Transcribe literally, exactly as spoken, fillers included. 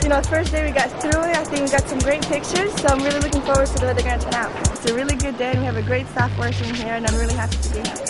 you know, the first day we got through it. I think we got some great pictures, so I'm really looking forward to the way they're going to turn out. It's a really good day, and we have a great staff working here, and I'm really happy to be here.